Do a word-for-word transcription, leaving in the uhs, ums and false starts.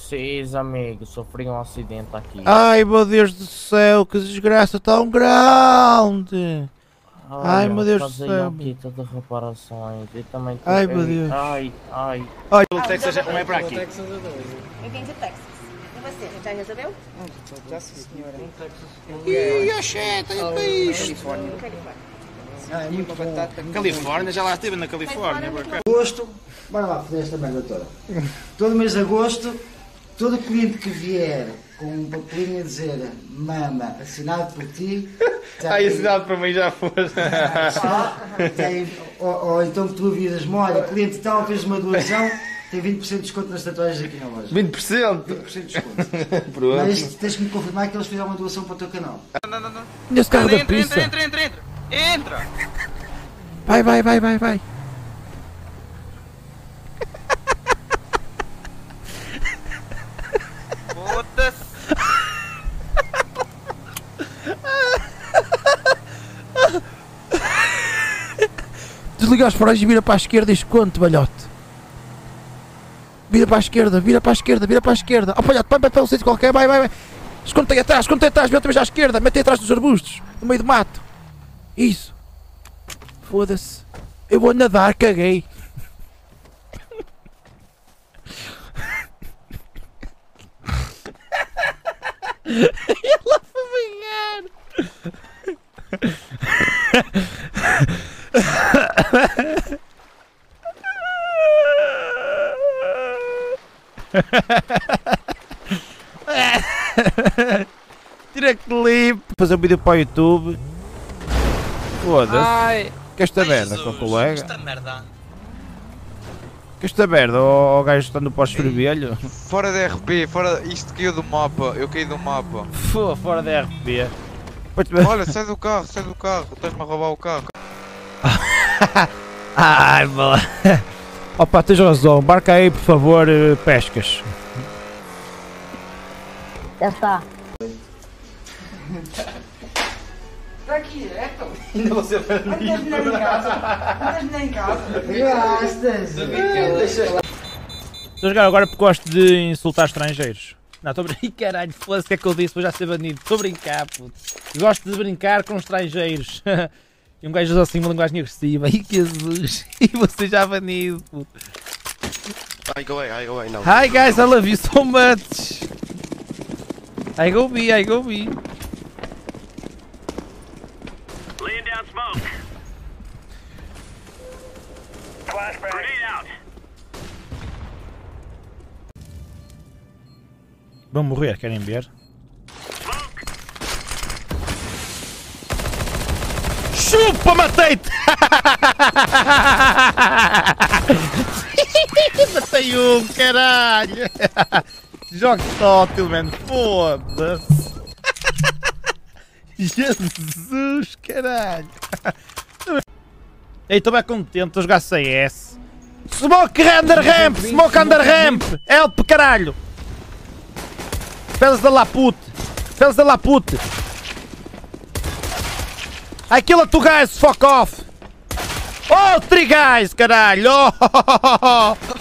preciso, amigo. Sofri um acidente aqui. Ai, meu Deus do céu, que desgraça tão grande. Olha, Ai, meu Deus do fazia céu. um kit de reparações. E também Ai, eu- meu Deus. Ai, ai. Ai, O Texas já não é para aqui. Eu vim de Texas. E você, já resolveu? Já sim, senhora. Ih, achei, tem bicho. Califórnia. Califórnia. Ah, é muito batata. Califórnia, já lá estive na Califórnia. Agosto, bora lá foder esta merda toda. Todo mês de agosto, todo cliente que vier com um papelinho a dizer mama, assinado por ti, já Ai, tem- assinado para mim já foste. tem- ou, ou então que tu avisas-me, olha, cliente tal fez uma doação, tem vinte por cento de desconto nas tatuagens aqui na loja. vinte por cento? vinte por cento de desconto. Pronto. Mas tens que me confirmar que eles fizeram uma doação para o teu canal. Não, não, não. Nesse carro da Entra, entra, pizza. entra, entra, entra. Entra. Vai, vai, vai, vai, vai. Foda-se. Desliga os faróis e vira para a esquerda e esconde, balhote. Vira para a esquerda, vira para a esquerda, vira para a esquerda. Oh, balhote, vai, vai para um sítio qualquer, vai, vai, vai. Esconde aí atrás, esconde aí atrás, vira também à esquerda, mete aí atrás dos arbustos, no meio do mato. Isso. Foda-se. Eu vou nadar, caguei. Ela foi banhar. Tira clipe. Fazer um vídeo para o YouTube. Foda-se. Ai, Que esta ai, merda, Jesus, com o colega. Esta merda. Que esta merda, o gajo está no pós-vermelho. Fora da R P, fora. Isto caiu do mapa, eu caí do mapa. Fô, fora da R P. Olha, sai do carro, sai do carro, estás-me a roubar o carro. Ai, mala. Opa, tens razão, marca aí por favor, eh, pescas. Já está. Está aqui, é, então. Ainda vou ser Andas nem em casa. Andas nem em casa. Gastas. Estou a jogar agora porque gosto de insultar estrangeiros. Não, estou a brincar, caralho, foda-se o que é que eu disse, vou já ser banido. Estou a brincar, puto. Gosto de brincar com estrangeiros. E um gajo usa assim uma linguagem agressiva. Ai, Jesus. E você já banido, puto. I go away, I go away now. Hi guys, I love you so much. I go B, I go B. Laying down smoke. Flashbang. Grenade out. Vão morrer, querem ver? Smoke. Chupa, matei-te! Matei um, caralho! Jogo tótil, mano, foda-se! Jesus, caralho! Ei, estou bem contente, estou a jogar C S. Smoke under ramp! Smoke under ramp! Help, caralho! Pelas da lapute! Pelas da lapute! I kill two guys, fuck off! Oh, three guys, caralho! Oh,